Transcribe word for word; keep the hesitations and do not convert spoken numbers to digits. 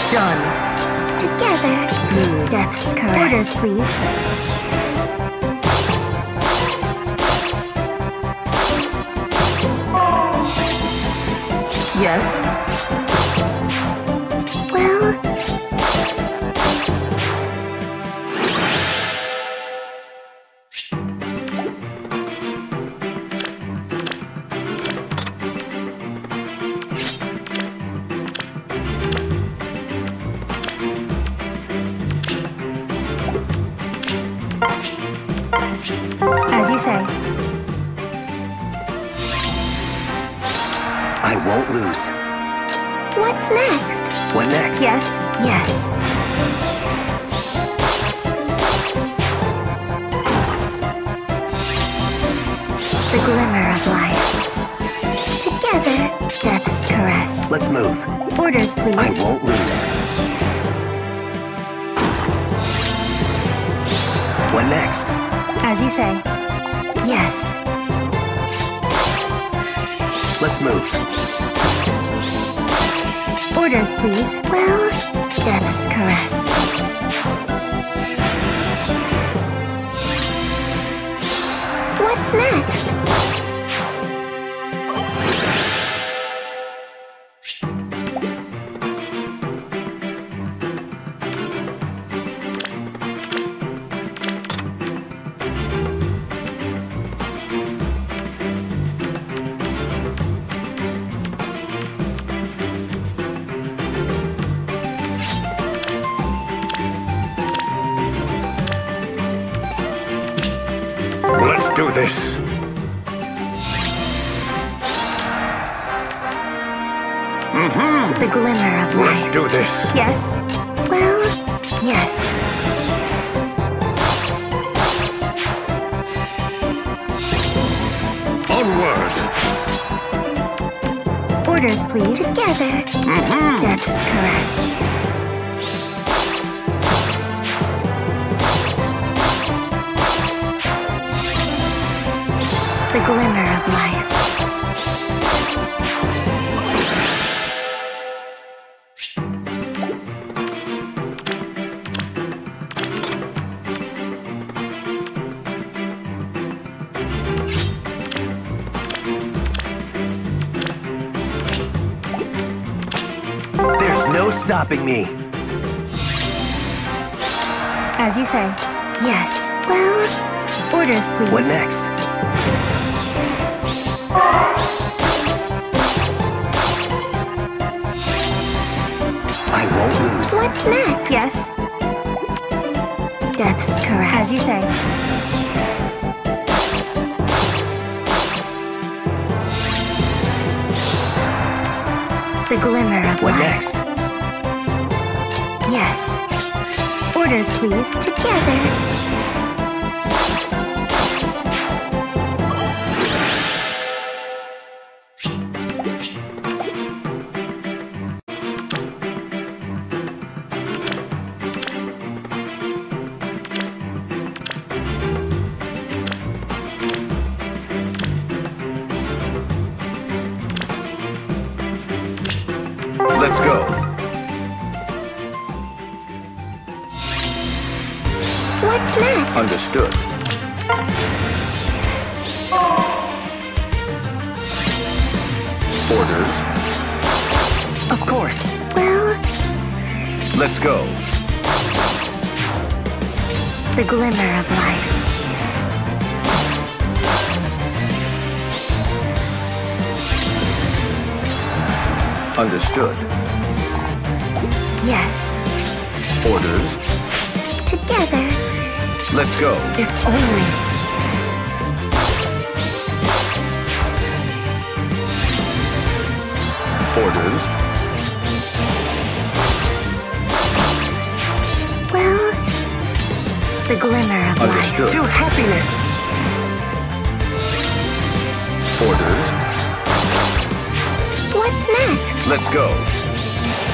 Done. Together. Move. Death's caress. Orders, please. Yes. Well, As you say. I won't lose. what's next? What next? Yes. Yes. The glimmer of life. Together, death's caress. Let's move. Orders, please. I won't lose. What next? As you say. Yes. Let's move. Orders, please. Well, death's caress. What's next? Let's do this. Mm-hmm. The glimmer of Let's life. do this. Yes. Well, yes. Onward. Orders, please. Together, Mm-hmm. death's caress. The glimmer of life. There's no stopping me. As you say. Yes. Well, Orders, please. What next? I won't lose. what's next? Yes. Death's caress. As you say. The glimmer of What life. next? Yes. Orders, please. Together, Let's go. what's next? Understood. Orders. Of course. Well, Let's go. the glimmer of life. Understood. Yes. Orders. Together, Let's go. if only. Orders. Well, the glimmer of Understood. life. To happiness. Orders. What's next? Let's go.